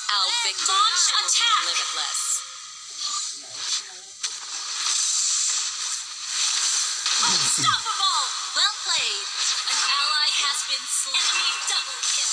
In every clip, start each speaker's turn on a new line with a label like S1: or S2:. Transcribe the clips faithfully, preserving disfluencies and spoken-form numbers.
S1: Our victories
S2: Launch
S1: will
S2: attack.
S1: be limitless.
S2: Unstoppable! Well played. An ally has been slain. Enemy double kill.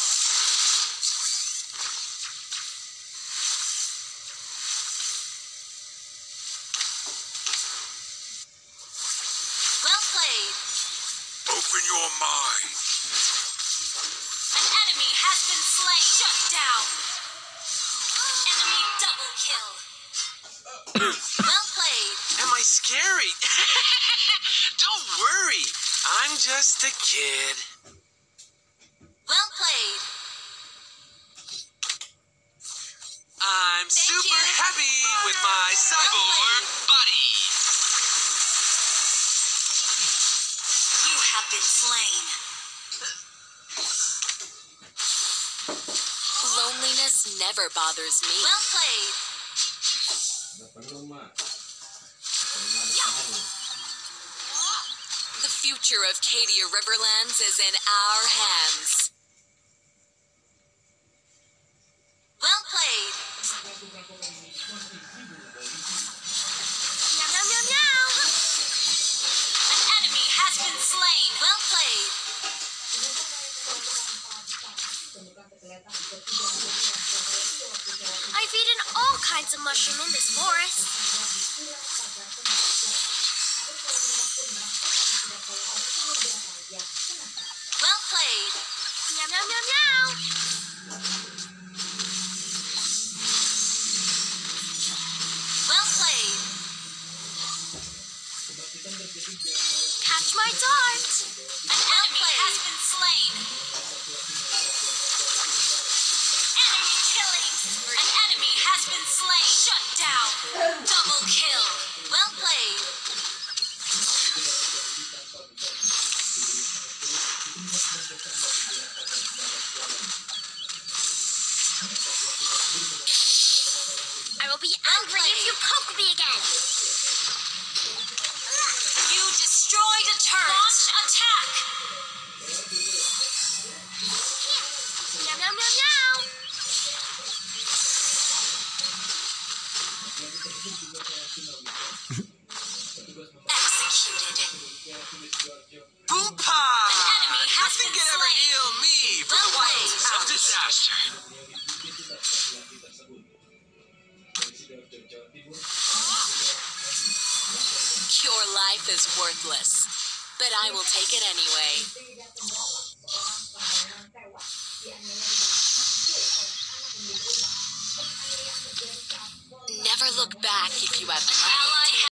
S2: Well played.
S3: Open your mind.
S2: An enemy has been slain. Shut down. Enemy double kill. Well played.
S3: Am I scary? Don't worry. I'm just a kid.
S2: Well played.
S3: I'm
S2: Thank
S3: super
S2: you.
S3: happy with my cyborg body.
S2: You have been slain.
S1: Loneliness never bothers me.
S2: Well played.
S1: The future of Cadia Riverlands is in our hands.
S2: Well played. Meow, meow, meow, meow. An enemy has been slain. Well played. I've eaten all kinds of mushroom in this forest. Well played. Meow, meow, meow, meow. Well played. Catch my dart. An enemy has been slain. Enemy killing. An enemy has been slain. Shut down. Double kill. Well played. I will be angry if you poke me again. You destroyed a turret. Launch attack. Meow, meow, meow, meow. Executed.
S3: Boopa!
S2: An enemy has
S3: Nothing
S2: been
S3: can ever
S2: slain.
S3: heal me from
S2: Well
S3: the winds
S2: played.
S3: of disaster.
S1: Your life is worthless, but I will take it anyway. Never look back if you have
S2: An ally